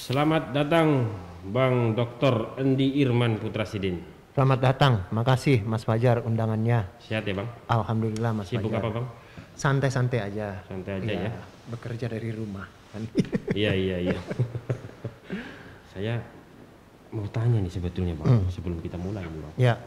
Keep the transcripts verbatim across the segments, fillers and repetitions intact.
Selamat datang Bang doktor Andi Irman Putrasidin. Selamat datang, makasih Mas Fajar undangannya. Sehat ya Bang? Alhamdulillah Mas Sibuk Fajar. apa Bang? Santai-santai aja. Santai aja ya? Bekerja dari rumah kan. Iya iya iya. Saya mau tanya nih sebetulnya Bang, hmm. sebelum kita mulai nih Bang. Ya.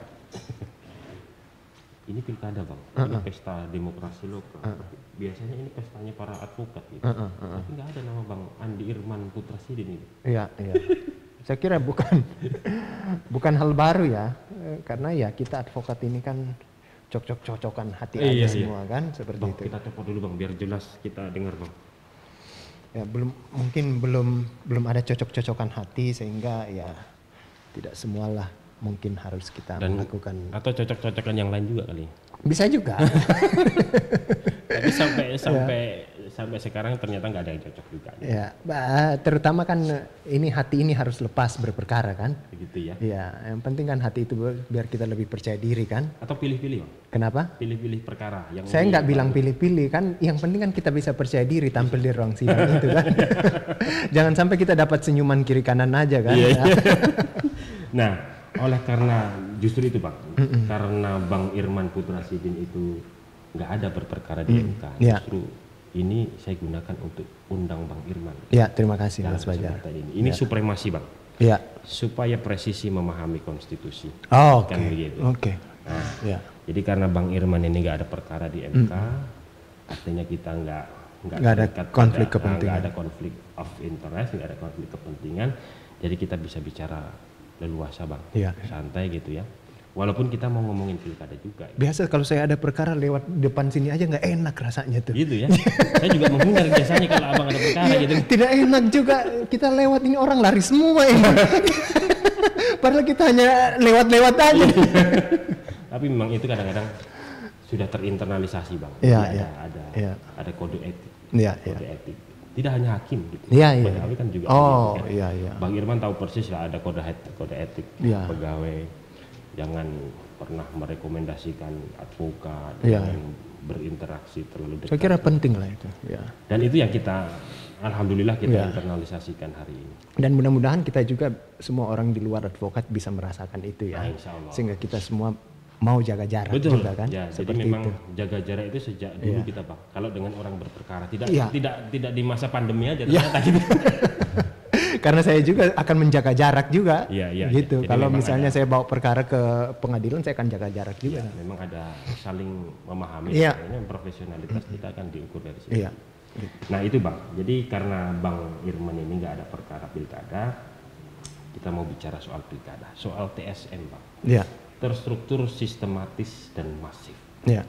Ini pilkada Bang, uh ini -uh. pesta demokrasi lokal. Uh -uh. Biasanya ini pestanya para advokat gitu. Uh -uh. Uh -uh. Tapi nggak ada nama Bang Andi Irman Putrasidin ini. Iya iya. Saya kira bukan bukan hal baru ya, karena ya kita advokat ini kan cocok-cocokan hati eh, aja iya, semua iya. kan seperti Bang, itu. kita copot dulu Bang, biar jelas kita dengar Bang. Ya belum mungkin belum belum ada cocok-cocokan hati sehingga ya tidak semualah mungkin harus kita Dan, melakukan. Atau cocok-cocokan yang lain juga kali. Bisa juga. Tapi sampai sampai ya. sampai sekarang ternyata nggak ada yang cocok juga. Ya, terutama kan ini hati ini harus lepas berperkara kan. Begitu ya. Ya, yang penting kan hati itu biar kita lebih percaya diri kan. Atau pilih-pilih Bang. Kenapa? Pilih-pilih perkara. Yang Saya nggak bilang pilih-pilih kan. Yang penting kan kita bisa percaya diri tampil di ruang sidang itu kan. Jangan sampai kita dapat senyuman kiri kanan aja kan. Iya, ya. iya. Nah, oleh karena justru itu Bang, mm -mm. karena Bang Irman Putrasidin itu nggak ada berperkara di M K, mm, justru yeah. ini saya gunakan untuk undang Bang Irman. Ya, terima kasih Mas Fajar. Ini, ini yeah. supremasi Bang. Ya. Yeah. Supaya presisi memahami konstitusi. Oh, kan okay. begitu. Oke. Okay. Nah, yeah. jadi karena Bang Irman ini nggak ada perkara di M K, mm. artinya kita nggak nggak ada konflik pada, kepentingan, nggak ada konflik of interest, nggak ada konflik kepentingan, jadi kita bisa bicara leluasa Bang, ya. santai gitu ya. Walaupun kita mau ngomongin pilkada juga. Biasa kalau saya ada perkara lewat depan sini aja nggak enak rasanya tuh. Gitu ya. Saya juga menghindar biasanya kalau abang ada perkara gitu. Tidak enak juga kita lewat ini orang lari semua ini. Padahal kita hanya lewat-lewat aja. Tapi memang itu kadang-kadang sudah terinternalisasi Bang. Ya, ada, ya. ada ya. ada kode etik. Ya, kode ya. etik. Tidak hanya hakim gitu. Iya, iya. Pegawai kan juga. Oh, gitu, kan. iya, iya. Bang Irman tahu persis lah ada kode etik, kode etik ya. pegawai. Jangan pernah merekomendasikan advokat, ya. jangan berinteraksi terlalu dekat. Saya kira penting lah itu. Ya. Dan itu yang kita, alhamdulillah kita ya. internalisasikan hari ini. Dan mudah-mudahan kita juga semua orang di luar advokat bisa merasakan itu ya. Nah, insya Allah. Sehingga kita semua mau jaga jarak. Betul. Juga kan. Ya, jadi memang itu. jaga jarak itu sejak dulu ya. kita Bang. Kalau dengan orang berperkara tidak ya. tidak tidak di masa pandemi aja ternyata ya. gitu. Karena saya juga akan menjaga jarak juga. Ya, ya, gitu. Ya. Kalau misalnya ada, saya bawa perkara ke pengadilan saya akan jaga jarak juga. Ya, memang ada saling memahami. Ya. Ini profesionalitas kita akan diukur dari sini. Ya. Nah itu Bang. Jadi karena Bang Irman ini nggak ada perkara pilkada, kita mau bicara soal pilkada, soal T S M Bang. Ya. Terstruktur, sistematis dan masif. Ya.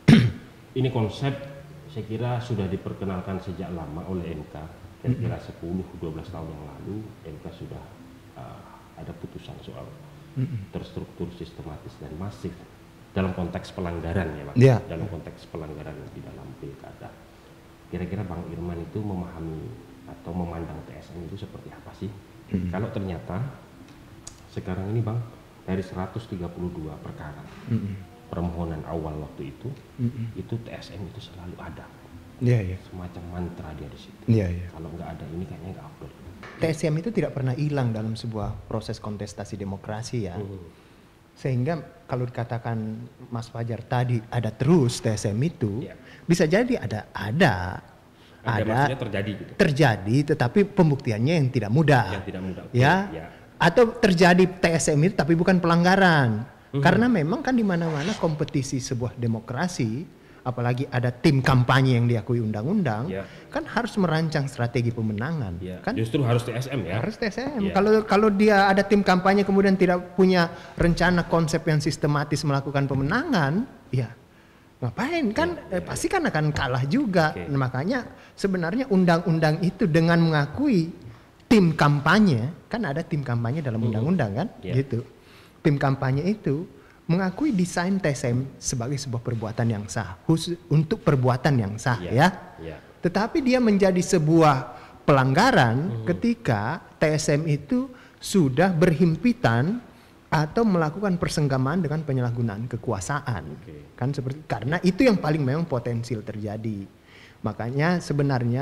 Ini konsep saya kira sudah diperkenalkan sejak lama oleh M K. Kira-kira sepuluh dua belas tahun yang lalu M K sudah uh, ada putusan soal terstruktur, sistematis dan masif dalam konteks pelanggaran ya Bang. Ya. Dalam konteks pelanggaran di dalam pilkada. Kira-kira Bang Irman itu memahami atau memandang T S M itu seperti apa sih? Mm-hmm. Kalau ternyata sekarang ini Bang, dari seratus tiga puluh dua perkara mm-hmm. permohonan awal waktu itu, mm-hmm. itu T S M itu selalu ada. Iya, iya. Semacam mantra dia di situ. Iya, iya. Kalau nggak ada ini kayaknya nggak afdol. T S M itu tidak pernah hilang dalam sebuah proses kontestasi demokrasi ya. Mm. Sehingga kalau dikatakan Mas Fajar tadi ada terus T S M itu, yeah. bisa jadi ada ada ada, ada terjadi gitu. Terjadi, tetapi pembuktiannya yang tidak mudah. Yang tidak mudah. Okay. Ya. ya. Atau terjadi T S M itu tapi bukan pelanggaran. Mm-hmm. Karena memang kan di mana-mana kompetisi sebuah demokrasi, apalagi ada tim kampanye yang diakui undang-undang, yeah. kan harus merancang strategi pemenangan. Yeah. Kan justru harus T S M ya. Harus T S M. Yeah. Kalau kalau dia ada tim kampanye kemudian tidak punya rencana konsep yang sistematis melakukan pemenangan, ya ngapain kan? Yeah, yeah, eh, pasti kan akan kalah juga. Okay. Nah, makanya sebenarnya undang-undang itu dengan mengakui tim kampanye, kan ada tim kampanye dalam undang-undang kan, yeah. gitu. Tim kampanye itu mengakui desain T S M sebagai sebuah perbuatan yang sah, khusus untuk perbuatan yang sah yeah. ya. Yeah. Tetapi dia menjadi sebuah pelanggaran mm-hmm. ketika T S M itu sudah berhimpitan atau melakukan persenggamaan dengan penyalahgunaan kekuasaan. Okay. Kan seperti karena itu yang paling memang potensial terjadi. Makanya sebenarnya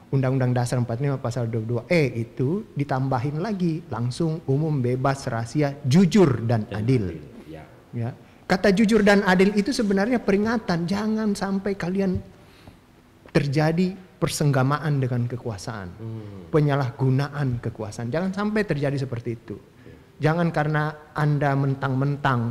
Undang-Undang Dasar empat puluh lima pasal dua puluh dua E itu ditambahin lagi langsung, umum, bebas, rahasia, jujur dan, dan adil. adil. Ya. Ya. Kata jujur dan adil itu sebenarnya peringatan, jangan sampai kalian terjadi persenggamaan dengan kekuasaan, hmm. penyalahgunaan kekuasaan. Jangan sampai terjadi seperti itu. Jangan karena Anda mentang-mentang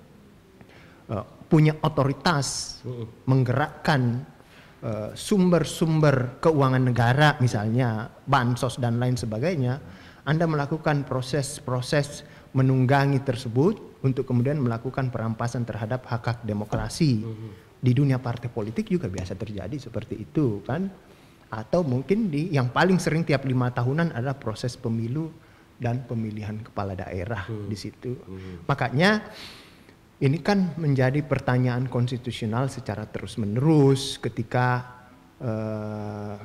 uh, punya otoritas hmm. menggerakkan sumber-sumber keuangan negara misalnya bansos dan lain sebagainya, Anda melakukan proses-proses menunggangi tersebut untuk kemudian melakukan perampasan terhadap hak-hak demokrasi. Di dunia partai politik juga biasa terjadi seperti itu kan, atau mungkin di yang paling sering tiap lima tahunan adalah proses pemilu dan pemilihan kepala daerah hmm. di situ. Hmm. Makanya ini kan menjadi pertanyaan konstitusional secara terus-menerus ketika uh,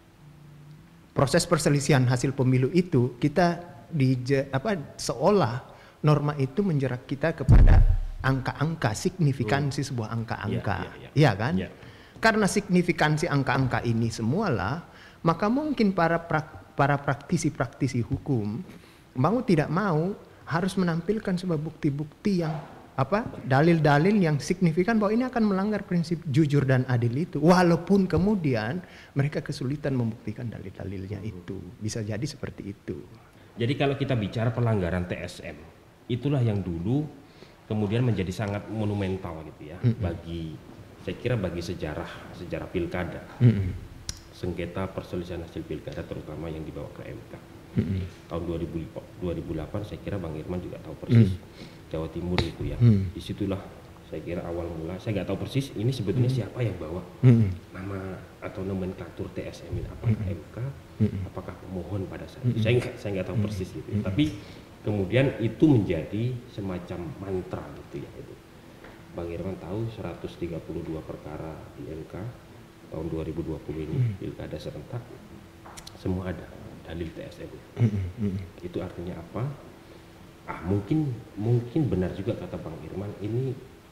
proses perselisihan hasil pemilu itu kita di apa seolah norma itu menjerat kita kepada angka-angka, signifikansi hmm. sebuah angka-angka, ya, ya, ya. ya kan? Ya. Karena signifikansi angka-angka ini semualah, maka mungkin para prak, para praktisi-praktisi hukum mau tidak mau harus menampilkan sebuah bukti-bukti yang apa dalil-dalil yang signifikan bahwa ini akan melanggar prinsip jujur dan adil itu, walaupun kemudian mereka kesulitan membuktikan dalil-dalilnya itu. Bisa jadi seperti itu. Jadi kalau kita bicara pelanggaran T S M, itulah yang dulu kemudian menjadi sangat monumental gitu ya, mm-hmm. bagi saya kira bagi sejarah sejarah pilkada, mm-hmm. sengketa perselisihan hasil pilkada terutama yang dibawa ke M K. Mm-hmm. Tahun dua ribu delapan saya kira Bang Irman juga tahu persis. Mm-hmm. Jawa Timur itu ya, hmm. disitulah saya kira awal mula, saya nggak tahu persis ini sebetulnya hmm. siapa yang bawa hmm. nama atau nomenklatur T S M ini, apakah hmm. M K, hmm. apakah pemohon pada saat itu, hmm. saya nggak saya nggak tahu persis gitu, hmm. tapi kemudian itu menjadi semacam mantra gitu ya itu. Bang Irman tahu seratus tiga puluh dua perkara di M K tahun dua ribu dua puluh ini hmm. pilkada serentak, semua ada dalil T S M. Hmm. Itu artinya apa? Ah mungkin mungkin benar juga kata Bang Irman, ini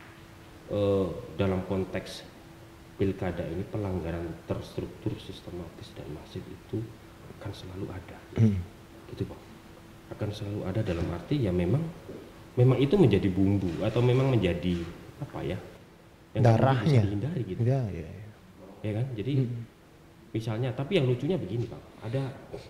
eh, dalam konteks pilkada ini pelanggaran terstruktur, sistematis dan masif itu akan selalu ada, hmm. gitu Bang. Akan selalu ada dalam arti ya memang memang itu menjadi bumbu atau memang menjadi apa ya? Yang darahnya. Bisa dihindari gitu. Ya, ya, ya. Ya kan? Jadi hmm. misalnya, tapi yang lucunya begini Bang, ada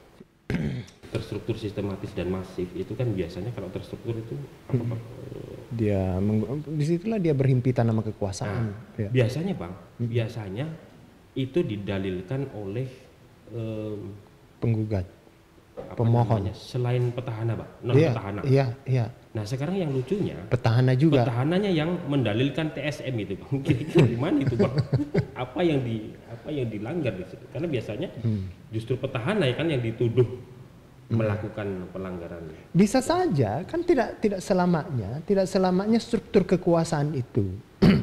terstruktur, sistematis dan masif itu kan biasanya kalau terstruktur itu apa Bang? Dia disitulah dia berhimpitan sama kekuasaan. Nah, ya. Biasanya Bang, hmm. biasanya itu didalilkan oleh um, penggugat, pemohon. Namanya, selain petahana Bang, non iya, petahana. Iya, iya. Nah sekarang yang lucunya petahana juga. Petahananya yang mendalilkan T S M itu Bang. Kira-kira gimana itu Bang? apa yang di apa yang dilanggar di situ? Karena biasanya hmm. justru petahana ya kan yang dituduh melakukan pelanggaran. Bisa saja kan tidak tidak selamanya tidak selamanya struktur kekuasaan itu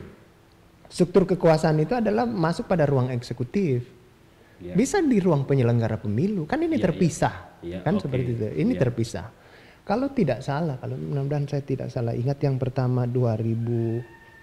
struktur kekuasaan itu adalah masuk pada ruang eksekutif, ya. Bisa di ruang penyelenggara pemilu kan ini ya, terpisah ya. Ya, kan okay. Seperti itu ini ya. Terpisah kalau tidak salah, kalau mudah-mudahan saya tidak salah ingat yang pertama dua ribu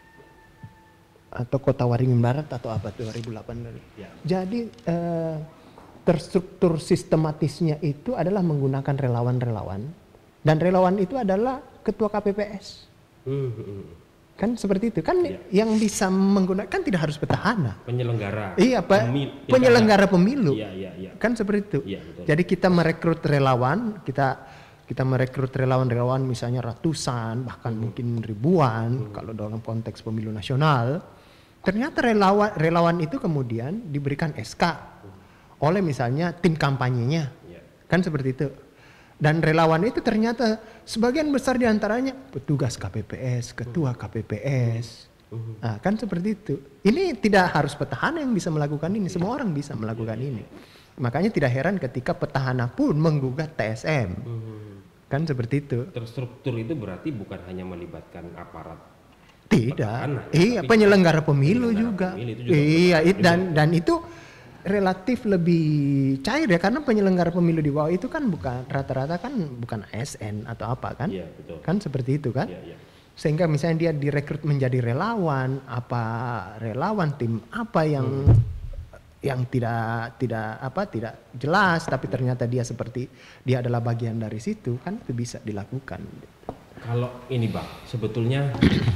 atau Kota Waringin Barat atau apa dua ribu delapan ya. Jadi eh, terstruktur sistematisnya itu adalah menggunakan relawan-relawan, dan relawan itu adalah ketua K P P S. Hmm. Kan seperti itu kan, ya. Yang bisa menggunakan kan tidak harus petahana, penyelenggara iya Pak, Pemil, penyelenggara pemilu ya, ya, ya. Kan seperti itu ya, jadi kita merekrut relawan, kita kita merekrut relawan-relawan misalnya ratusan bahkan hmm. mungkin ribuan hmm. kalau dalam konteks pemilu nasional. Ternyata relawan relawan itu kemudian diberikan S K oleh misalnya tim kampanyenya, yeah. Kan seperti itu. Dan relawan itu ternyata sebagian besar diantaranya petugas K P P S, ketua K P P S, uh-huh. Nah, kan seperti itu. Ini tidak harus petahana yang bisa melakukan ini, semua orang bisa melakukan yeah. ini. Makanya tidak heran ketika petahana pun menggugat T S M, uh-huh. Kan seperti itu. Terstruktur itu berarti bukan hanya melibatkan aparat. Tidak, petahana, iya penyelenggara pemilu penyelenggara juga, pemilu juga iya it, dan dan itu relatif lebih cair ya karena penyelenggara pemilu di bawah itu kan bukan rata-rata kan bukan A S N atau apa kan, ya, betul. Kan seperti itu kan, ya, ya. Sehingga misalnya dia direkrut menjadi relawan, apa relawan tim apa yang hmm. yang tidak tidak apa tidak jelas, tapi ternyata dia seperti dia adalah bagian dari situ, kan itu bisa dilakukan. Kalau ini Bang, sebetulnya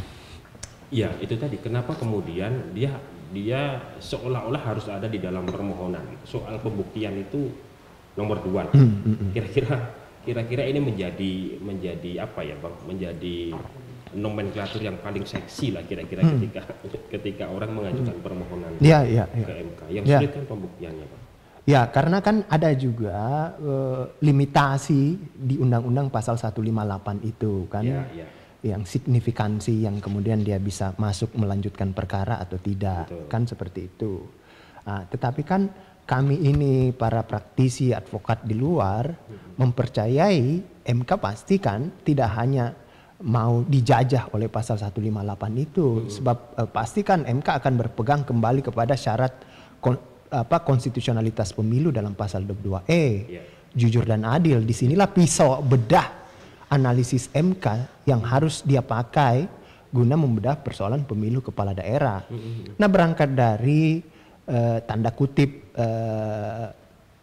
ya itu tadi kenapa kemudian dia dia seolah-olah harus ada di dalam permohonan. Soal pembuktian itu nomor dua. Kira-kira kira-kira ini menjadi menjadi apa ya Bang? Menjadi nomenklatur yang paling seksi lah kira-kira hmm. ketika ketika orang mengajukan hmm. permohonan ya, ya, ya. ke M K. Yang ya. sulit kan pembuktiannya Pak. Ya, karena kan ada juga uh, limitasi di Undang-Undang Pasal seratus lima puluh delapan itu kan, ya, ya. yang signifikansi yang kemudian dia bisa masuk melanjutkan perkara atau tidak. Betul. Kan seperti itu. Nah, tetapi kan kami ini para praktisi advokat di luar hmm. mempercayai M K pasti kan tidak hanya mau dijajah oleh pasal seratus lima puluh delapan itu, hmm. sebab uh, pastikan M K akan berpegang kembali kepada syarat kon, apa konstitusionalitas pemilu dalam pasal dua puluh dua E, yeah. jujur dan adil. Disinilah pisau bedah analisis M K yang harus dia pakai guna membedah persoalan pemilu kepala daerah. Hmm. Nah, berangkat dari uh, tanda kutip uh,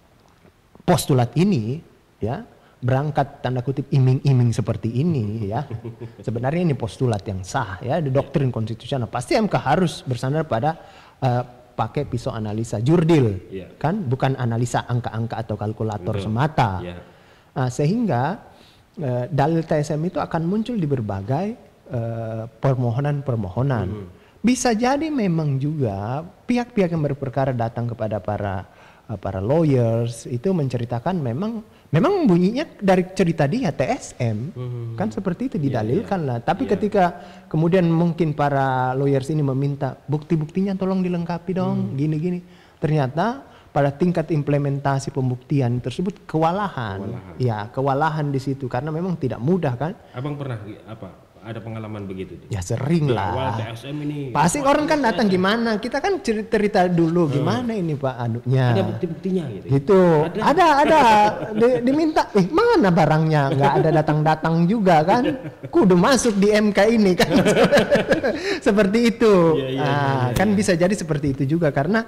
postulat ini, ya. Berangkat tanda kutip iming-iming seperti ini ya, sebenarnya ini postulat yang sah ya, di doktrin konstitusional pasti M K harus bersandar pada uh, pakai pisau analisa jurdil, yeah. kan bukan analisa angka-angka atau kalkulator Betul. semata, yeah. nah, sehingga uh, dalil T S M itu akan muncul di berbagai uh, permohonan-permohonan. Mm. Bisa jadi memang juga pihak-pihak yang berperkara datang kepada para uh, para lawyers itu menceritakan memang Memang bunyinya dari cerita dia T S M, hmm. kan seperti itu didalilkan yeah, yeah. lah. Tapi yeah. ketika kemudian mungkin para lawyers ini meminta bukti-buktinya tolong dilengkapi dong, gini-gini. Hmm. Ternyata pada tingkat implementasi pembuktian tersebut kewalahan. kewalahan. Ya, kewalahan di situ karena memang tidak mudah kan. Abang pernah apa? Ada pengalaman begitu? Ya sering lah. Awal T S M ini. Pasti orang kan datang gimana? Kita kan cerita dulu gimana hmm. ini Pak anunya. Ada bukti-buktinya gitu. Gitu. Ada ada, ada. Di, diminta, eh mana barangnya? Nggak ada datang-datang juga kan? Kudu masuk di M K ini kan. Seperti itu. Ya, ya, nah, ya, ya, kan ya. bisa jadi seperti itu juga karena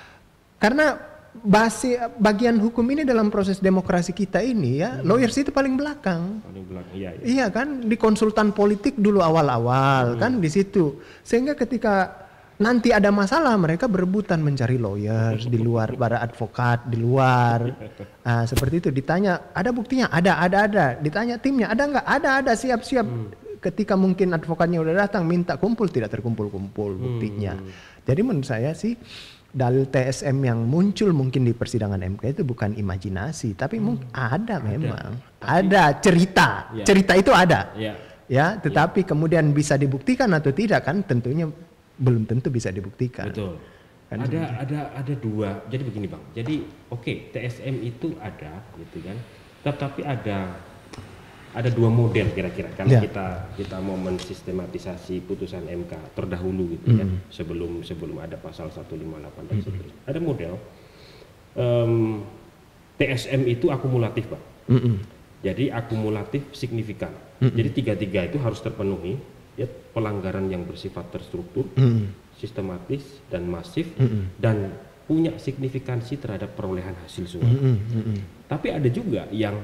karena basi, bagian hukum ini dalam proses demokrasi kita ini ya, hmm. lawyers itu paling belakang. Paling belakang, iya, iya. Iya kan, di konsultan politik dulu awal-awal hmm. kan di situ. Sehingga ketika nanti ada masalah mereka berebutan mencari lawyers di luar, para advokat di luar. Nah, seperti itu ditanya, ada buktinya? Ada, ada, ada. Ditanya timnya, ada nggak? Ada, ada, siap-siap. Hmm. Ketika mungkin advokatnya udah datang minta kumpul, tidak terkumpul-kumpul buktinya. Hmm. Jadi menurut saya sih dalil T S M yang muncul mungkin di persidangan M K itu bukan imajinasi, tapi hmm. mungkin ada memang, ada, ada cerita, ya. cerita itu ada, ya, ya tetapi ya. kemudian bisa dibuktikan atau tidak kan tentunya belum tentu bisa dibuktikan. Betul. Kan ada seperti. ada ada dua, jadi begini Bang, jadi oke okay, T S M itu ada, gitu kan, tetapi ada ada dua model kira-kira kalau ya. kita kita mau mensistematisasi putusan M K terdahulu gitu mm. kan sebelum sebelum ada pasal seratus lima puluh delapan dan seterusnya. Mm. Ada model um, T S M itu akumulatif Pak. Mm -mm. Jadi akumulatif signifikan. Mm -mm. Jadi tiga-tiga itu harus terpenuhi ya, pelanggaran yang bersifat terstruktur, mm. sistematis dan masif mm -mm. dan punya signifikansi terhadap perolehan hasil suara. Mm -mm. Tapi ada juga yang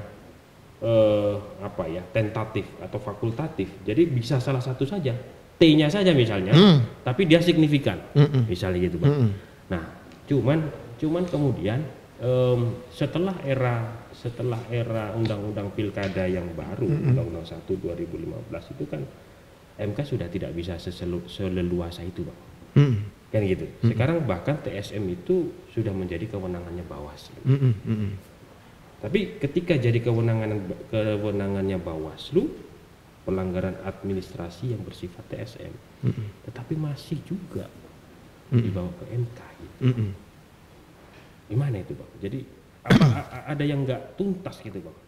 Uh, apa ya tentatif atau fakultatif, jadi bisa salah satu saja, T-nya saja misalnya, mm. tapi dia signifikan, mm -mm. misalnya gitu Pak. Mm -mm. Nah, cuman cuman kemudian um, setelah era setelah era undang-undang pilkada yang baru, mm -mm. undang-undang satu dua ribu lima belas itu kan M K sudah tidak bisa seselu, seleluasa itu Pak, mm. kan gitu. Sekarang bahkan T S M itu sudah menjadi kewenangannya Bawaslu. Mm -mm. Mm -mm. Tapi ketika jadi kewenangan kewenangannya Bawaslu, pelanggaran administrasi yang bersifat T S M, mm -mm. tetapi masih juga mm -mm. dibawa ke M K. Gitu. Mm -mm. Gimana itu Bang? Jadi apa, ada yang nggak tuntas gitu Bang?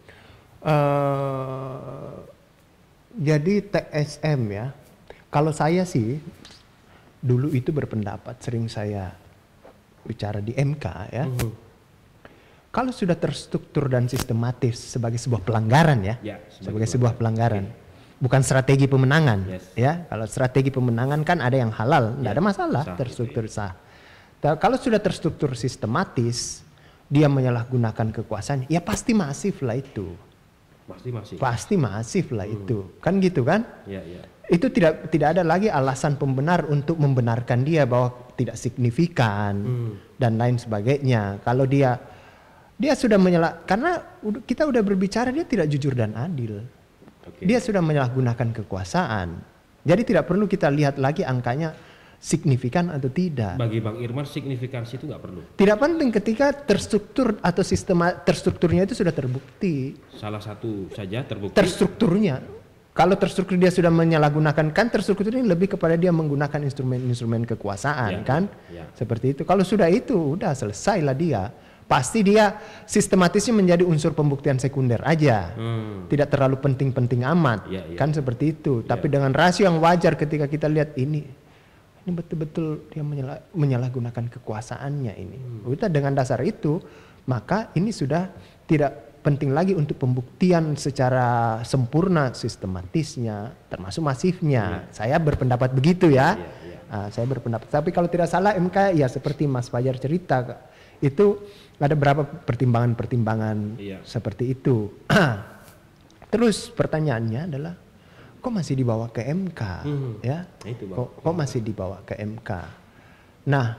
Uh, jadi T S M ya, kalau saya sih dulu itu berpendapat, sering saya bicara di M K ya. Mm -hmm. Kalau sudah terstruktur dan sistematis sebagai sebuah pelanggaran ya, ya sebagai, sebagai sebuah pelanggaran, okay. bukan strategi pemenangan, yes. ya. Kalau strategi pemenangan kan ada yang halal, tidak ya, ada masalah, sah, terstruktur gitu ya. sah. Kalau sudah terstruktur sistematis, dia menyalahgunakan kekuasaan, ya pasti masif lah itu. Pasti masif. Pasti masif lah hmm. itu, kan gitu kan? Ya, ya. Itu tidak tidak ada lagi alasan pembenar untuk membenarkan dia bahwa tidak signifikan hmm. dan lain sebagainya. Kalau dia dia sudah menyalah, karena kita udah berbicara dia tidak jujur dan adil. Okay. Dia sudah menyalahgunakan kekuasaan. Jadi tidak perlu kita lihat lagi angkanya signifikan atau tidak. Bagi Bang Irman signifikansi itu nggak perlu. Tidak penting ketika terstruktur atau sistem terstrukturnya itu sudah terbukti. Salah satu saja terbukti. Terstrukturnya, kalau terstruktur dia sudah menyalahgunakan, kan terstruktur ini lebih kepada dia menggunakan instrumen-instrumen kekuasaan, ya, kan? Ya. Seperti itu. Kalau sudah itu, udah selesai lah dia. Pasti dia sistematisnya menjadi unsur pembuktian sekunder aja, hmm. tidak terlalu penting-penting amat, ya, ya. Kan seperti itu. Ya. Tapi dengan rasio yang wajar ketika kita lihat ini. Ini betul-betul dia menyalah, menyalahgunakan kekuasaannya ini. Hmm. Udah dengan dasar itu, maka ini sudah tidak penting lagi untuk pembuktian secara sempurna, sistematisnya, termasuk masifnya. Hmm. Saya berpendapat begitu ya. Yeah, yeah. Uh, saya berpendapat. Tapi kalau tidak salah M K ya seperti Mas Fajar cerita, itu ada beberapa pertimbangan-pertimbangan yeah. seperti itu. Terus pertanyaannya adalah, kok masih dibawa ke M K, hmm. ya? Itu, kok, kok masih dibawa ke M K? Nah,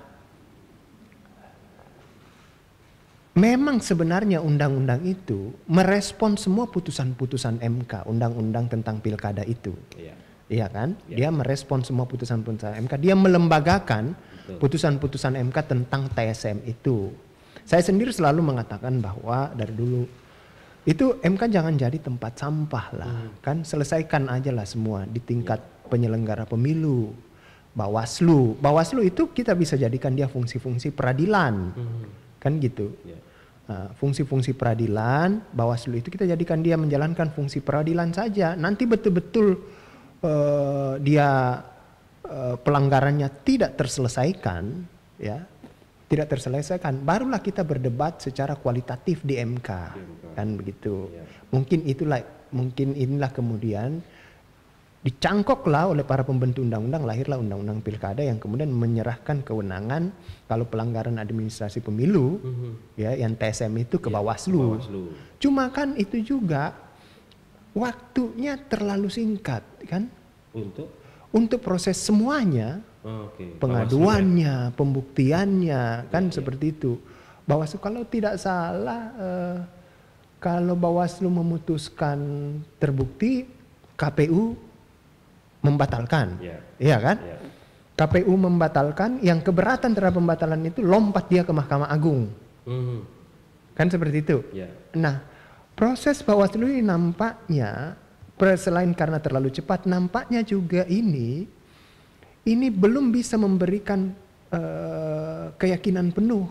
memang sebenarnya undang-undang itu merespon semua putusan-putusan M K, undang-undang tentang pilkada itu, iya, iya kan? Iya. Dia merespon semua putusan-putusan M K, dia melembagakan putusan-putusan M K tentang T S M itu. Saya sendiri selalu mengatakan bahwa dari dulu itu M K jangan jadi tempat sampah lah, hmm. kan selesaikan aja lah semua di tingkat penyelenggara pemilu, Bawaslu. Bawaslu itu kita bisa jadikan dia fungsi-fungsi peradilan, hmm. kan gitu. Yeah. Nah, fungsi-fungsi peradilan, Bawaslu itu kita jadikan dia menjalankan fungsi peradilan saja. Nanti betul-betul uh, dia uh, pelanggarannya tidak terselesaikan, ya. tidak terselesaikan, barulah kita berdebat secara kualitatif di M K, kan begitu. Ya. Mungkin itulah, mungkin inilah kemudian dicangkoklah oleh para pembentuk undang-undang, lahirlah undang-undang pilkada yang kemudian menyerahkan kewenangan kalau pelanggaran administrasi pemilu, mm-hmm. ya, yang T S M itu ke ya, Bawaslu. Bawaslu. Cuma kan itu juga waktunya terlalu singkat, kan? Untuk untuk proses semuanya. Oh, okay. Pengaduannya, Bawaslu, pembuktiannya, kan okay. seperti itu. Bawaslu kalau tidak salah, eh, kalau Bawaslu memutuskan terbukti, K P U membatalkan, yeah. iya kan? Yeah. K P U membatalkan, yang keberatan terhadap pembatalan itu lompat dia ke Mahkamah Agung, mm-hmm. kan seperti itu. Yeah. Nah, proses Bawaslu ini nampaknya, selain karena terlalu cepat, nampaknya juga ini. Ini belum bisa memberikan uh, keyakinan penuh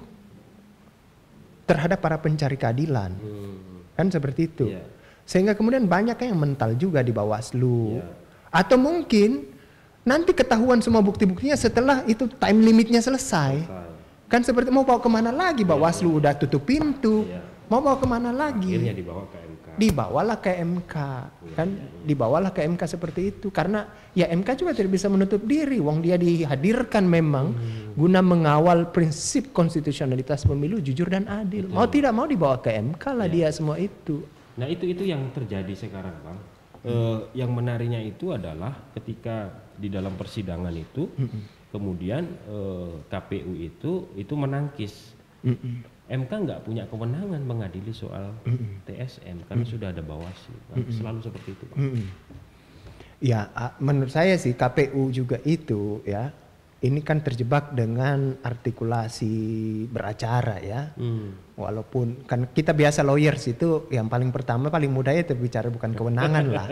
terhadap para pencari keadilan, hmm. kan seperti itu. Yeah. Sehingga kemudian banyak yang mental juga di Bawaslu, yeah. atau mungkin nanti ketahuan semua bukti-buktinya setelah itu time limitnya selesai, okay. kan seperti mau bawa kemana lagi Bawaslu yeah. udah tutup pintu, yeah. mau bawa kemana lagi? Akhirnya dibawa ke M K. Dibawalah ke M K, yeah. kan? Dibawalah ke M K seperti itu karena ya M K juga tidak bisa menutup diri, wong dia dihadirkan memang hmm. guna mengawal prinsip konstitusionalitas pemilu jujur dan adil. Betul. Mau tidak mau dibawa ke M K lah ya. Dia semua itu. Nah itu itu yang terjadi sekarang, Bang. Hmm. Uh, yang menariknya itu adalah ketika di dalam persidangan itu hmm. kemudian uh, K P U itu itu menangkis. Hmm. M K nggak punya kewenangan mengadili soal hmm. T S M karena hmm. sudah ada Bawaslu. Hmm. Selalu seperti itu, Bang. Hmm. Ya, menurut saya sih K P U juga itu ya, ini kan terjebak dengan artikulasi beracara ya. Hmm. Walaupun kan kita biasa lawyers itu yang paling pertama paling mudah itu bicara bukan kewenangan lah.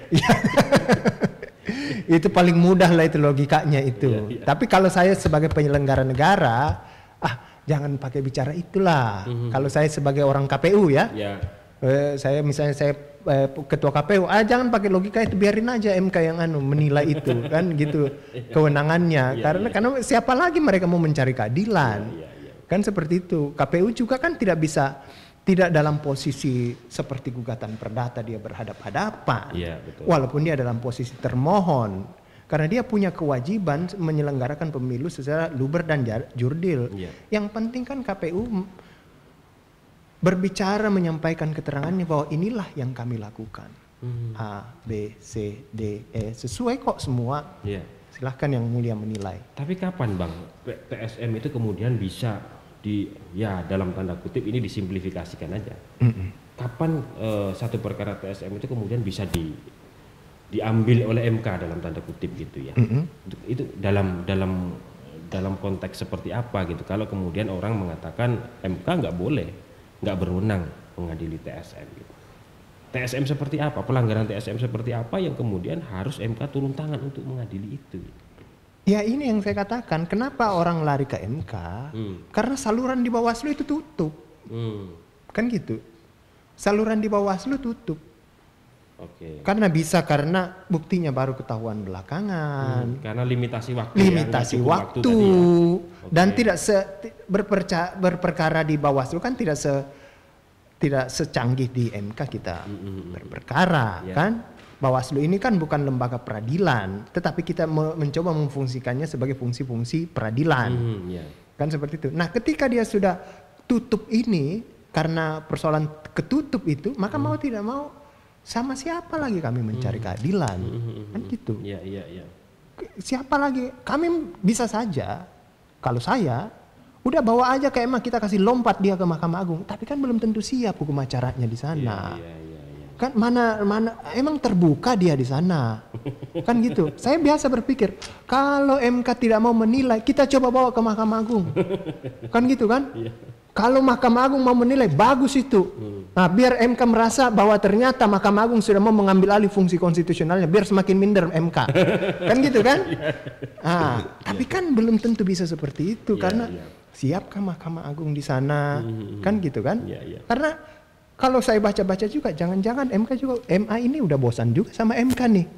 Itu paling mudah lah itu logikanya itu. Yeah, yeah. Tapi kalau saya sebagai penyelenggara negara, ah jangan pakai bicara itulah. Mm-hmm. Kalau saya sebagai orang K P U ya. Yeah. Eh, saya misalnya saya eh, ketua K P U, ah jangan pakai logika itu, biarin aja M K yang anu menilai itu kan gitu kewenangannya. Yeah, karena yeah. karena siapa lagi mereka mau mencari keadilan, yeah, yeah, yeah. kan seperti itu. K P U juga kan tidak bisa tidak dalam posisi seperti gugatan perdata dia berhadap-hadapan, yeah, betul. Walaupun dia dalam posisi termohon. Karena dia punya kewajiban menyelenggarakan pemilu secara luber dan jurdil. Yeah. Yang penting kan K P U berbicara, menyampaikan keterangannya bahwa inilah yang kami lakukan. Hmm. A, B, C, D, E, sesuai kok semua. Yeah. Silahkan yang mulia menilai. Tapi kapan Bang T S M itu kemudian bisa di, ya dalam tanda kutip ini disimplifikasikan aja. Mm-mm. Kapan uh, satu perkara T S M itu kemudian bisa di diambil oleh M K dalam tanda kutip gitu ya. Mm-hmm. Itu, itu dalam dalam dalam konteks seperti apa gitu. Kalau kemudian orang mengatakan M K nggak boleh, nggak berwenang mengadili T S M gitu. T S M seperti apa? Pelanggaran T S M seperti apa yang kemudian harus M K turun tangan untuk mengadili itu? Ya ini yang saya katakan, kenapa orang lari ke M K? Hmm. Karena saluran di Bawaslu itu tutup. Hmm. Kan gitu. Saluran di Bawaslu tutup. Okay. Karena bisa karena buktinya baru ketahuan belakangan. Hmm, karena limitasi waktu. Limitasi ya, waktu. waktu ya. Okay. Dan tidak se berperca, berperkara di Bawaslu kan tidak se tidak secanggih di M K kita mm-hmm. berperkara yeah. kan. Bawaslu ini kan bukan lembaga peradilan, tetapi kita me mencoba memfungsikannya sebagai fungsi-fungsi peradilan. Mm, yeah. Kan seperti itu. Nah, ketika dia sudah tutup ini karena persoalan ketutup itu, maka mm. mau tidak mau sama siapa lagi kami mencari hmm. keadilan, hmm. kan gitu. Ya, ya, ya. Siapa lagi? Kami bisa saja, kalau saya, udah bawa aja ke M A, kita kasih lompat dia ke Mahkamah Agung, tapi kan belum tentu siap hukum acaranya di sana. Ya, ya, ya, ya. Kan mana mana emang terbuka dia di sana, kan gitu. Saya biasa berpikir kalau M K tidak mau menilai, kita coba bawa ke Mahkamah Agung, kan gitu kan? Ya. Kalau Mahkamah Agung mau menilai, bagus itu. Hmm. Nah, biar M K merasa bahwa ternyata Mahkamah Agung sudah mau mengambil alih fungsi konstitusionalnya, biar semakin minder M K. Kan gitu kan? Nah, tapi kan belum tentu bisa seperti itu, yeah, karena yeah. siapkah Mahkamah Agung di sana? Hmm. Kan gitu kan? Yeah, yeah. Karena kalau saya baca-baca juga, jangan-jangan M K juga, M A ini udah bosan juga sama M K nih.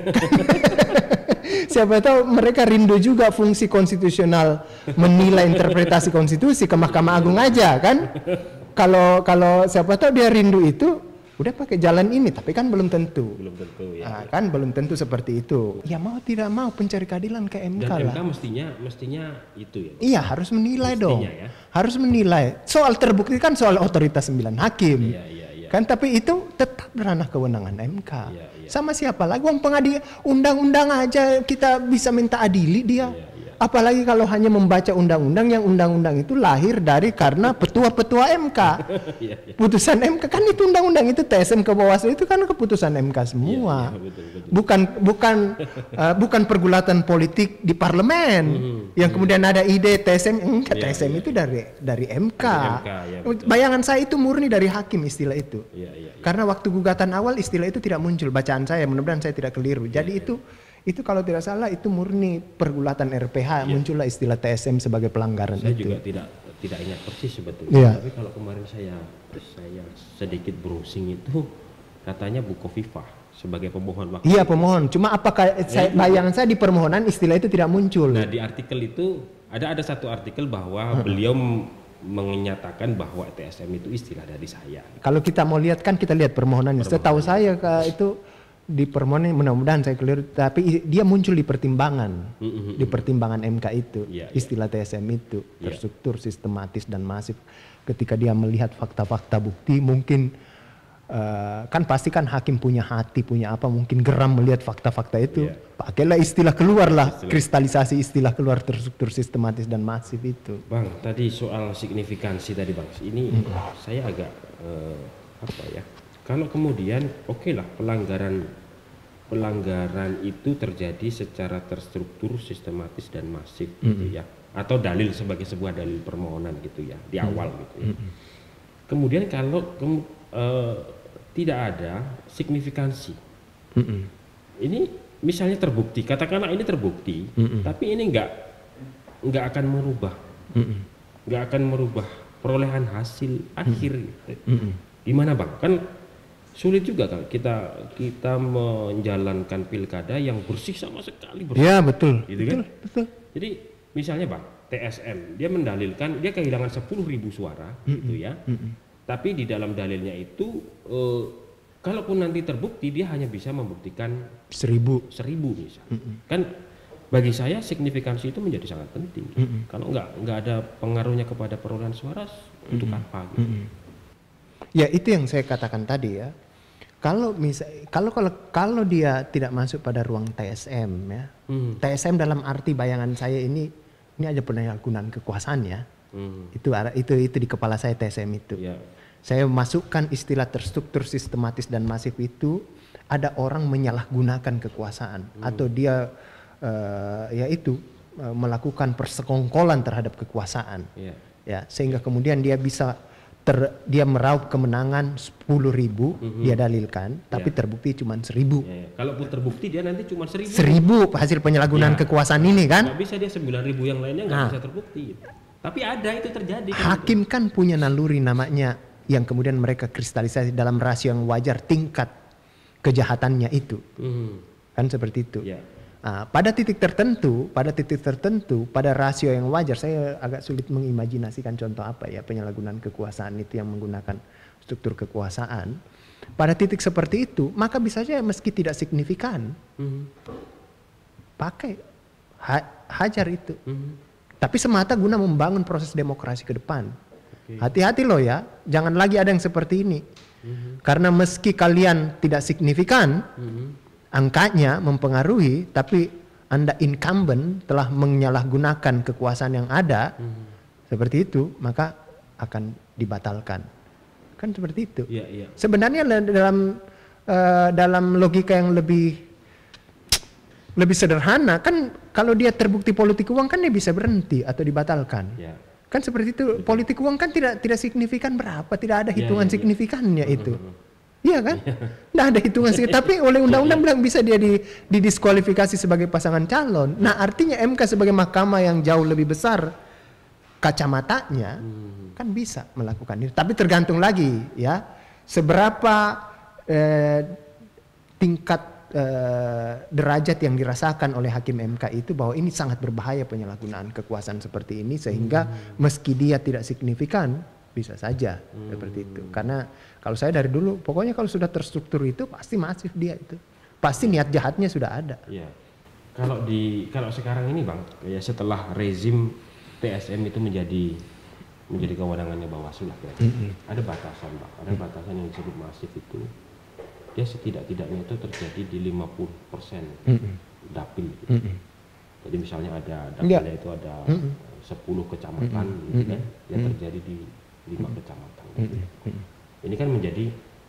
Siapa tahu mereka rindu juga fungsi konstitusional menilai interpretasi konstitusi ke Mahkamah Agung aja kan. Kalau kalau siapa tahu dia rindu itu udah pakai jalan ini, tapi kan belum tentu. Belum tentu ya. Nah, kan belum tentu seperti itu. Ya mau tidak mau pencari keadilan ke M K dan lah. M K mestinya mestinya itu ya. Iya, harus menilai mestinya, dong. Ya. Harus menilai. Soal terbukti kan soal otoritas sembilan hakim. Iya, iya. Kan tapi itu tetap ranah kewenangan M K. Iya, iya. Sama siapa lagi? Wong pengadil undang-undang aja kita bisa minta adili dia. Iya, iya. Apalagi kalau hanya membaca undang-undang yang undang-undang itu lahir dari karena petua-petua M K. Iya, iya. Putusan M K kan itu undang-undang itu T S M ke Bawaslu itu kan keputusan M K semua. Iya, iya, betul, betul. Bukan bukan uh, bukan pergulatan politik di parlemen mm-hmm. yang kemudian ada ide T S M enggak, iya, T S M iya, itu iya. dari dari M K. Dari M K ya, bayangan saya itu murni dari hakim istilah itu. Iya, iya, iya. Karena waktu gugatan awal istilah itu tidak muncul, bacaan saya mudah-mudahan saya tidak keliru. Jadi iya, itu iya. Itu kalau tidak salah itu murni pergulatan R P H, yeah. muncullah istilah T S M sebagai pelanggaran saya itu. Saya juga tidak tidak ingat persis sebetulnya. Yeah. Tapi kalau kemarin saya saya sedikit browsing itu katanya Bu Khofifah sebagai pemohon waktu. Iya, pemohon. Cuma apakah ya, saya, bayangan saya di permohonan istilah itu tidak muncul. Nah, di artikel itu ada ada satu artikel bahwa hmm. beliau menyatakan bahwa T S M itu istilah dari saya. Kalau kita mau lihat kan kita lihat permohonannya. Setahu saya ke itu di permohonan, mudah-mudahan saya keliru, tapi dia muncul di pertimbangan, mm-hmm. di pertimbangan M K itu, yeah, istilah yeah. T S M itu terstruktur, yeah. sistematis dan masif. Ketika dia melihat fakta-fakta bukti, mungkin uh, kan pasti kan hakim punya hati, punya apa, mungkin geram melihat fakta-fakta itu, yeah. pakailah istilah keluarlah, istilah. kristalisasi istilah keluar terstruktur, sistematis dan masif itu. Bang, tadi soal signifikansi tadi Bang, ini mm-hmm. saya agak uh, apa ya? Kalau kemudian oke okay lah pelanggaran pelanggaran itu terjadi secara terstruktur, sistematis dan masif mm-hmm. gitu ya, atau dalil sebagai sebuah dalil permohonan gitu ya di awal mm-hmm. gitu ya. Mm-hmm. Kemudian kalau ke, uh, tidak ada signifikansi, mm-hmm. ini misalnya terbukti, katakanlah ini terbukti, mm-hmm. tapi ini enggak enggak akan merubah, mm-hmm. enggak akan merubah perolehan hasil mm-hmm. akhir. Gitu. Mm-hmm. Gimana Bang? Kan sulit juga kan kita kita menjalankan pilkada yang bersih sama sekali bersih. Ya betul. Gitu betul, kan? Betul. Jadi misalnya Bang, T S M dia mendalilkan dia kehilangan sepuluh ribu suara mm-hmm. gitu ya. Mm-hmm. Tapi di dalam dalilnya itu eh, kalaupun nanti terbukti dia hanya bisa membuktikan seribu, seribu misalnya. Mm-mm. Kan bagi saya signifikansi itu menjadi sangat penting. Mm-mm. Kalau nggak nggak ada pengaruhnya kepada perolehan suara, untuk Mm-mm. apa? Gitu. Mm-mm. Ya itu yang saya katakan tadi ya. Kalau misal, kalau kalau kalau dia tidak masuk pada ruang T S M ya, Hmm. T S M dalam arti bayangan saya ini ini aja penyalahgunaan kekuasaan ya. Hmm. Itu itu itu di kepala saya T S M itu. Ya. Saya masukkan istilah terstruktur, sistematis dan masif itu ada orang menyalahgunakan kekuasaan hmm. atau dia uh, ya itu uh, melakukan persekongkolan terhadap kekuasaan. Ya. Ya, sehingga kemudian dia bisa ter, dia meraup kemenangan sepuluh ribu mm-hmm. dia dalilkan, tapi ya. terbukti cuma seribu. Ya, ya. Kalaupun terbukti dia nanti cuma seribu. Seribu hasil penyalahgunaan ya. kekuasaan ini kan? Nggak bisa dia sembilan ribu yang lainnya nggak nah. bisa terbukti. Tapi ada itu terjadi. Hakim kan punya naluri namanya yang kemudian mereka kristalisasi dalam rasio yang wajar tingkat kejahatannya itu. Hmm. Kan seperti itu. Ya. Nah, pada titik tertentu, pada titik tertentu, pada rasio yang wajar, saya agak sulit mengimajinasikan contoh apa ya penyalahgunaan kekuasaan itu yang menggunakan struktur kekuasaan. Pada titik seperti itu, maka bisa saja meski tidak signifikan, hmm. pakai ha- hajar itu. Hmm. Tapi semata guna membangun proses demokrasi ke depan. Okay. Hati-hati loh ya, jangan lagi ada yang seperti ini. Hmm. Karena meski kalian tidak signifikan, hmm. angkanya mempengaruhi, tapi Anda incumbent telah menyalahgunakan kekuasaan yang ada, hmm. seperti itu, maka akan dibatalkan. Kan seperti itu. Ya, ya. Sebenarnya dalam uh, dalam logika yang lebih lebih sederhana, kan kalau dia terbukti politik uang kan dia bisa berhenti atau dibatalkan. Ya. Kan seperti itu. Betul. Politik uang kan tidak tidak signifikan berapa, tidak ada hitungan ya, ya, signifikannya ya. Itu. Iya kan? Nggak ada hitungan sih. Tapi oleh undang-undang bilang bisa dia di, didiskualifikasi sebagai pasangan calon. Nah artinya M K sebagai mahkamah yang jauh lebih besar kacamatanya hmm. kan bisa melakukan itu. Tapi tergantung lagi ya seberapa eh, tingkat eh, derajat yang dirasakan oleh hakim M K itu bahwa ini sangat berbahaya penyalahgunaan kekuasaan seperti ini sehingga hmm. meski dia tidak signifikan bisa saja hmm. seperti itu. Karena kalau saya dari dulu pokoknya kalau sudah terstruktur itu pasti masif dia itu. Pasti niat jahatnya sudah ada. Iya. Kalau di kalau sekarang ini Bang, ya setelah rezim T S M itu menjadi menjadi kewenangannya Bawaslu lah ya. Mm-hmm. Ada batasan Bang, ada batasan yang disebut masif itu. Dia setidak-tidaknya itu terjadi di lima puluh persen mm-hmm. dapil gitu. Mm-hmm. Jadi misalnya ada dapilnya yeah. itu ada mm-hmm. sepuluh kecamatan mm-hmm. gitu kan, dia terjadi di lima kecamatan. Gitu. Mm-hmm. Ini kan menjadi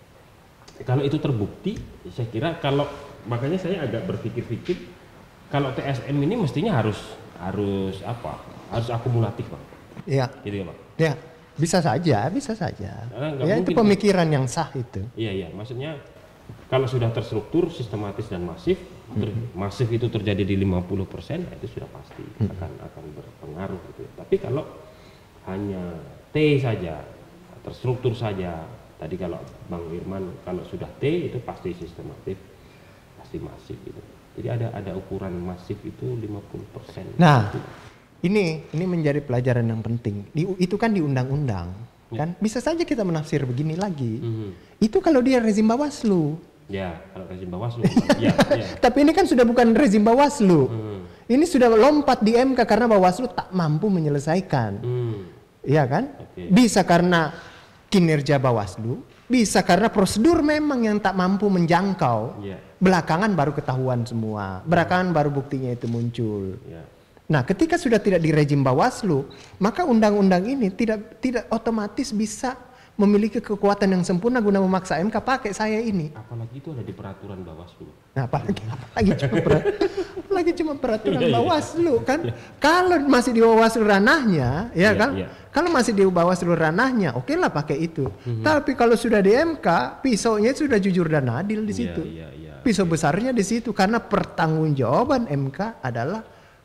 kalau itu terbukti, saya kira kalau makanya saya agak berpikir-pikir kalau T S M ini mestinya harus harus apa? Harus akumulatif Bang. Iya. Gitu ya Bang. Ya, bisa saja, bisa saja. Nah, ya itu pemikiran kan? Yang sah itu. Iya iya, maksudnya kalau sudah terstruktur, sistematis dan masif, mm-hmm. ter, masif itu terjadi di lima puluh persen, itu sudah pasti mm-hmm. akan akan berpengaruh gitu. Tapi kalau hanya T saja, terstruktur saja, tadi kalau Bang Irman kalau sudah T itu pasti sistematif, pasti masif gitu. Jadi ada ada ukuran masif itu lima puluh persen. Nah, gitu. ini ini menjadi pelajaran yang penting. Di, itu kan di undang-undang, ya. Kan bisa saja kita menafsir begini lagi. Mm-hmm. Itu kalau dia rezim Bawaslu. Ya, kalau rezim Bawaslu. ya, ya. Tapi ini kan sudah bukan rezim Bawaslu. Mm. Ini sudah lompat di M K karena Bawaslu tak mampu menyelesaikan. Mm. Iya kan? Okay. Bisa karena kinerja Bawaslu, bisa karena prosedur memang yang tak mampu menjangkau. Yeah. Belakangan baru ketahuan semua. Belakangan baru buktinya itu muncul. Yeah. Nah, ketika sudah tidak di rejim Bawaslu, maka undang-undang ini tidak tidak otomatis bisa memiliki kekuatan yang sempurna guna memaksa M K pakai saya ini. Apalagi itu ada di peraturan Bawaslu. Nah, apalagi apalagi cuma peraturan, apalagi cuma peraturan Bawaslu kan. Kalau masih di Bawaslu ranahnya, ya yeah, kan? Yeah. Kalau masih di Bawaslu ranahnya, oke lah pakai itu. Mm-hmm. Tapi kalau sudah di M K, pisaunya sudah jujur dan adil di situ. Yeah, yeah, yeah, Pisau yeah. besarnya di situ karena pertanggungjawaban M K adalah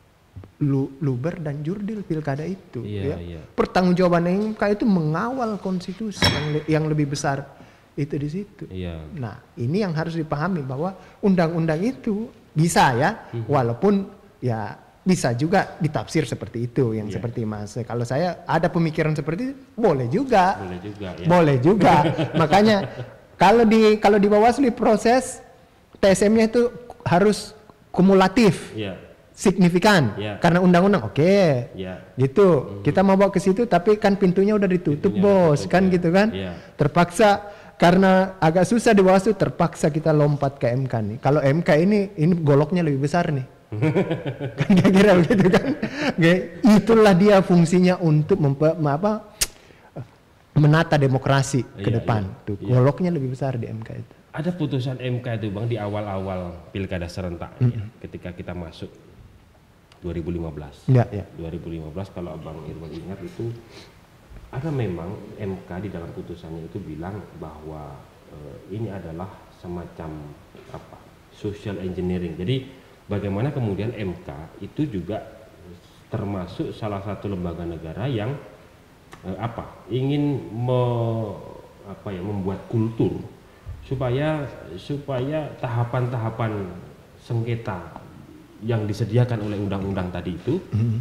Lu, luber dan jurdil pilkada itu. Iya, ya. iya. Pertanggungjawaban M K itu mengawal konstitusi yang, le, yang lebih besar itu di situ. Iya. Nah, ini yang harus dipahami bahwa undang-undang itu bisa ya, mm-hmm. walaupun ya bisa juga ditafsir seperti itu yang yeah. seperti Mas. Kalau saya ada pemikiran seperti itu, boleh juga. Boleh juga. Ya. Boleh juga. Makanya Kalau di kalau di Bawaslu proses T S M-nya itu harus kumulatif. Iya. Signifikan. Ya. Karena undang-undang oke. Okay. Ya. Gitu. Hmm. Kita mau bawa ke situ tapi kan pintunya udah ditutup, pintunya bos, ditutup, kan ya. Gitu kan? Ya. Terpaksa karena agak susah di Bawaslu, terpaksa kita lompat ke M K nih. Kalau M K ini ini goloknya lebih besar nih. Kan kira-kira begitu kan? Itulah dia fungsinya untuk mempe, apa menata demokrasi ke iya, depan. Iya, tuh iya. Goloknya lebih besar di M K itu. Ada putusan M K itu Bang di awal-awal pilkada serentak mm -hmm. ya, ketika kita masuk dua ribu lima belas. Ya, ya. dua ribu lima belas kalau Abang Irwan ingat itu ada memang M K di dalam putusannya itu bilang bahwa uh, ini adalah semacam apa? Social engineering. Jadi bagaimana kemudian M K itu juga termasuk salah satu lembaga negara yang eh, apa ingin me, apa ya membuat kultur supaya supaya tahapan-tahapan sengketa yang disediakan oleh undang-undang tadi itu mm-hmm.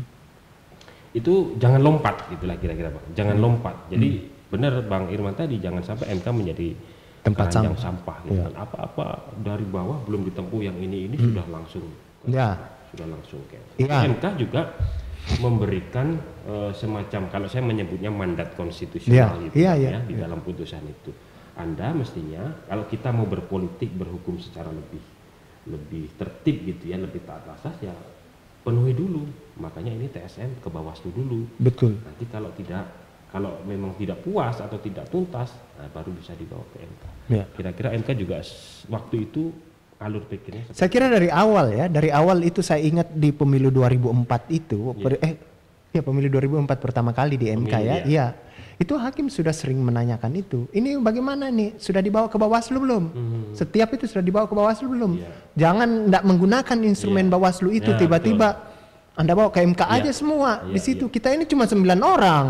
itu jangan lompat gitulah kira-kira Bang, jangan mm-hmm. lompat. Jadi mm-hmm. benar Bang Irman tadi, jangan sampai M K menjadi tempat sampah, sampah gitu ya. Kan. Apa-apa dari bawah belum ditempuh yang ini ini mm. sudah langsung ya. sudah langsung kayak. Ya. M K juga memberikan uh, semacam kalau saya menyebutnya mandat konstitusional ya. gitu ya, ya, ya di ya. dalam putusan itu. Anda mestinya kalau kita mau berpolitik berhukum secara lebih lebih tertib gitu ya, lebih taat asas ya penuhi dulu. Makanya ini T S M ke Bawaslu dulu. Betul. Nanti kalau tidak kalau memang tidak puas atau tidak tuntas, nah baru bisa dibawa ke M K. Ya. Kira-kira M K juga waktu itu alur pikirnya. Saya kira dari awal ya, dari awal itu saya ingat di pemilu dua ribu empat itu, ya. per, eh ya pemilu dua ribu empat pertama kali di M K pemilu, ya, iya. Ya. Itu hakim sudah sering menanyakan itu. Ini bagaimana nih? Sudah dibawa ke Bawaslu belum? Hmm. Setiap itu sudah dibawa ke Bawaslu belum? Yeah. Jangan tidak menggunakan instrumen yeah. Bawaslu itu yeah, tiba-tiba betul. Anda bawa ke M K yeah. aja semua. Yeah, di situ yeah. kita ini cuma sembilan orang.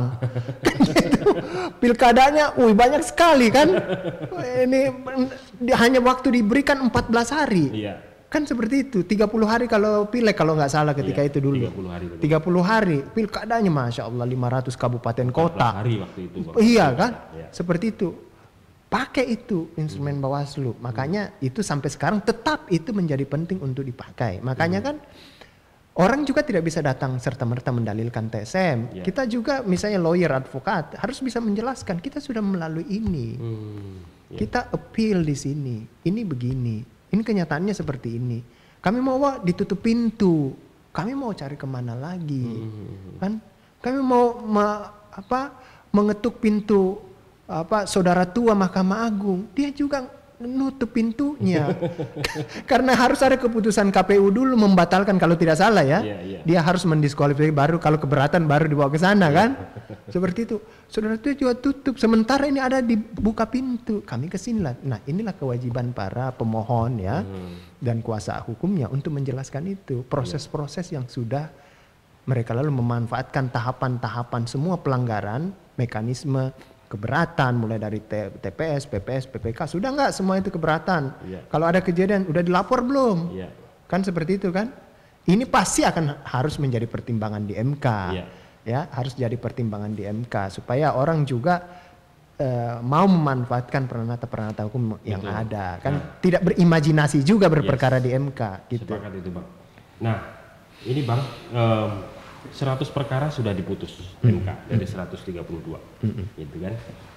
Gitu. Pilkadanya, wih banyak sekali kan? Ini hanya waktu diberikan empat belas hari. Yeah. Kan seperti itu, tiga puluh hari kalau pileg kalau nggak salah ketika iya, itu dulu. tiga puluh hari. tiga puluh hari. Pilkadanya Masya Allah lima ratus kabupaten kota. Hari waktu itu. Iya kan? Ya. Seperti itu. Pakai itu instrumen hmm. Bawaslu. Makanya hmm. itu sampai sekarang tetap itu menjadi penting untuk dipakai. Makanya hmm. kan orang juga tidak bisa datang serta-merta mendalilkan T S M. Ya. Kita juga misalnya lawyer, advokat harus bisa menjelaskan kita sudah melalui ini. Hmm. Ya. Kita appeal di sini. Ini begini. Ini kenyataannya seperti ini. Kami mau wah, ditutup pintu. Kami mau cari kemana lagi, hmm. kan? Kami mau ma, apa, mengetuk pintu apa saudara tua Mahkamah Agung. Dia juga nutup pintunya. Karena harus ada keputusan K P U dulu membatalkan kalau tidak salah ya. Yeah, yeah. Dia harus mendiskualifikasi baru kalau keberatan baru dibawa ke sana kan. Seperti itu. Saudara tua juga tutup. Sementara ini ada dibuka pintu. Kami kesini lah. Nah inilah kewajiban para pemohon ya hmm. dan kuasa hukumnya untuk menjelaskan itu. Proses-proses yang sudah mereka lalu memanfaatkan tahapan-tahapan semua pelanggaran, mekanisme keberatan mulai dari T P S, P P S, P P K sudah nggak semua itu keberatan. Yeah. Kalau ada kejadian udah dilapor belum? Yeah. Kan seperti itu kan? Ini pasti akan harus menjadi pertimbangan di M K. Yeah. Ya, harus jadi pertimbangan di M K supaya orang juga uh, mau memanfaatkan peranata-peranata hukum yang betul. Ada. Kan nah. tidak berimajinasi juga berperkara yes. di M K gitu. Sepakat itu, Bang. Nah, ini Bang um, seratus perkara sudah diputus hmm. M K dari seratus tiga puluh dua. Hmm. Gitu kan.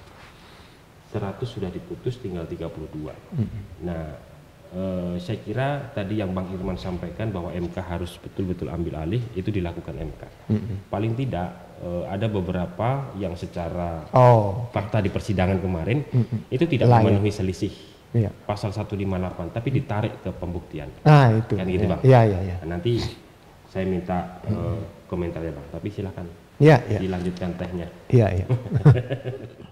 seratus sudah diputus tinggal tiga puluh dua. Hmm. Nah, eh, saya kira tadi yang Bang Irman sampaikan bahwa M K harus betul-betul ambil alih itu dilakukan M K. Hmm. Paling tidak eh, ada beberapa yang secara oh. fakta di persidangan kemarin hmm. itu tidak Layak. memenuhi selisih. Iya. Pasal seratus lima puluh delapan tapi ditarik ke pembuktian. Ah, itu. Kan gitu, ya. Bang. Iya, iya, iya. Nah, nanti saya minta hmm. uh, komentarnya Bang, tapi silakan ya, ya. dilanjutkan tehnya. Iya, iya.